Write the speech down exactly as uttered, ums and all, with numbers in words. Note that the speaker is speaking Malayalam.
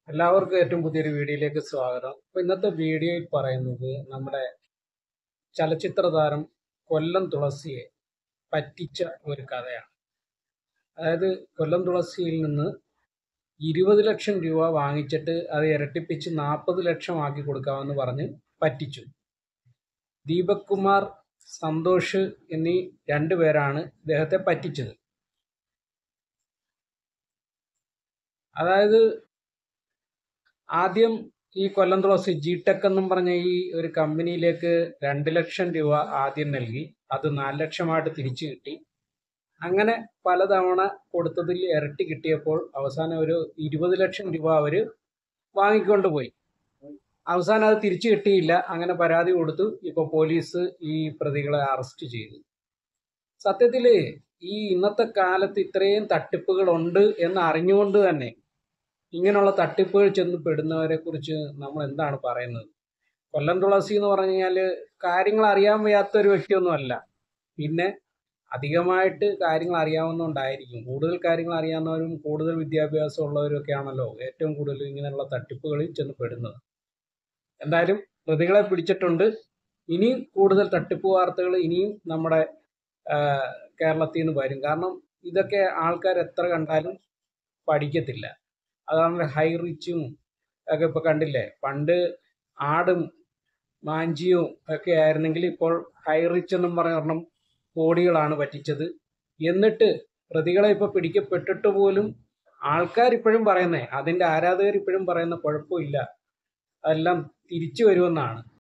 എല്ലാവർക്കും ഏറ്റവും പുതിയൊരു വീഡിയോയിലേക്ക് സ്വാഗതം. അപ്പോൾ ഇന്നത്തെ വീഡിയോയിൽ പറയുന്നത് നമ്മുടെ ചലച്ചിത്ര താരം കൊല്ലം തുളസിയെ പറ്റിച്ച ഒരു കഥയാണ്. അതായത് കൊല്ലം തുളസിയിൽ നിന്ന് ഇരുപത് ലക്ഷം രൂപ വാങ്ങിച്ചിട്ട് അത് ഇരട്ടിപ്പിച്ച് നാൽപ്പത് ലക്ഷം ആക്കി കൊടുക്കാമെന്ന് പറഞ്ഞ് പറ്റിച്ചു. ദീപക് കുമാർ, സന്തോഷ് എന്നീ രണ്ടുപേരാണ് ഇദ്ദേഹത്തെ പറ്റിച്ചത്. അതായത് ആദ്യം ഈ കൊല്ലം തുളസി ജി ടെക് എന്നും പറഞ്ഞ ഈ ഒരു കമ്പനിയിലേക്ക് രണ്ട് ലക്ഷം രൂപ ആദ്യം നൽകി. അത് നാല് ലക്ഷമായിട്ട് തിരിച്ചു കിട്ടി. അങ്ങനെ പലതവണ കൊടുത്തതിൽ ഇരട്ടി കിട്ടിയപ്പോൾ അവസാനം ഒരു ഇരുപത് ലക്ഷം രൂപ അവർ വാങ്ങിക്കൊണ്ട് പോയി. അവസാനം അത് തിരിച്ചു കിട്ടിയില്ല. അങ്ങനെ പരാതി കൊടുത്തു. ഇപ്പോൾ പോലീസ് ഈ പ്രതികളെ അറസ്റ്റ് ചെയ്തു. സത്യത്തിൽ ഈ ഇന്നത്തെ കാലത്ത് ഇത്രയും തട്ടിപ്പുകളുണ്ട് എന്ന് അറിഞ്ഞുകൊണ്ട് തന്നെ ഇങ്ങനെയുള്ള തട്ടിപ്പുകൾ ചെന്ന് പെടുന്നവരെ കുറിച്ച് നമ്മൾ എന്താണ് പറയുന്നത്? കൊല്ലം തുളസി എന്ന് പറഞ്ഞു കഴിഞ്ഞാൽ കാര്യങ്ങൾ അറിയാൻ വയ്യാത്ത ഒരു വ്യക്തിയൊന്നുമല്ല. പിന്നെ അധികമായിട്ട് കാര്യങ്ങൾ അറിയാവുന്നതുകൊണ്ടായിരിക്കും. കൂടുതൽ കാര്യങ്ങൾ അറിയാവുന്നവരും കൂടുതൽ വിദ്യാഭ്യാസം ഉള്ളവരും ഒക്കെ ആണല്ലോ ഏറ്റവും കൂടുതൽ ഇങ്ങനെയുള്ള തട്ടിപ്പുകളിൽ ചെന്ന് പെടുന്നത്. എന്തായാലും പ്രതികളെ പിടിച്ചിട്ടുണ്ട്. ഇനിയും കൂടുതൽ തട്ടിപ്പ് വാർത്തകൾ ഇനിയും നമ്മുടെ കേരളത്തിൽ നിന്ന് വരും. കാരണം ഇതൊക്കെ ആൾക്കാർ എത്ര കണ്ടാലും പഠിക്കത്തില്ല. അതാണ് ഹൈ റിച്ചും ഒക്കെ ഇപ്പോൾ കണ്ടില്ലേ. പണ്ട് ആടും മാഞ്ചിയും ഒക്കെ ആയിരുന്നെങ്കിൽ ഇപ്പോൾ ഹൈ റിച്ച് എന്നും പറഞ്ഞ കോടികളാണ് പറ്റിച്ചത്. എന്നിട്ട് പ്രതികളെ ഇപ്പോൾ പിടിക്കപ്പെട്ടിട്ട് പോലും ആൾക്കാരിപ്പോഴും പറയുന്നേ, അതിൻ്റെ ആരാധകർ ഇപ്പോഴും പറയുന്ന കുഴപ്പമില്ല, അതെല്ലാം തിരിച്ചു വരുമെന്നാണ്.